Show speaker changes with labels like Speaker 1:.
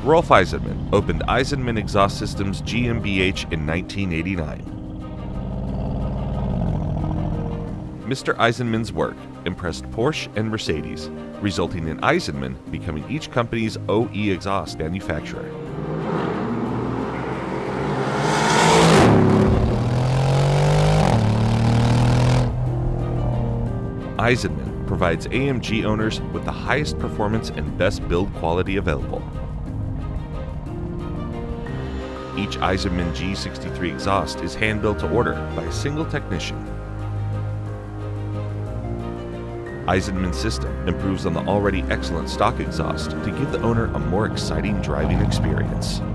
Speaker 1: Rolf Eisenmann opened Eisenmann Exhaust Systems GmbH in 1989. Mr. Eisenmann's work impressed Porsche and Mercedes, resulting in Eisenmann becoming each company's OE exhaust manufacturer. Eisenmann provides AMG owners with the highest performance and best build quality available. Each Eisenmann G63 exhaust is hand-built to order by a single technician. Eisenmann's system improves on the already excellent stock exhaust to give the owner a more exciting driving experience.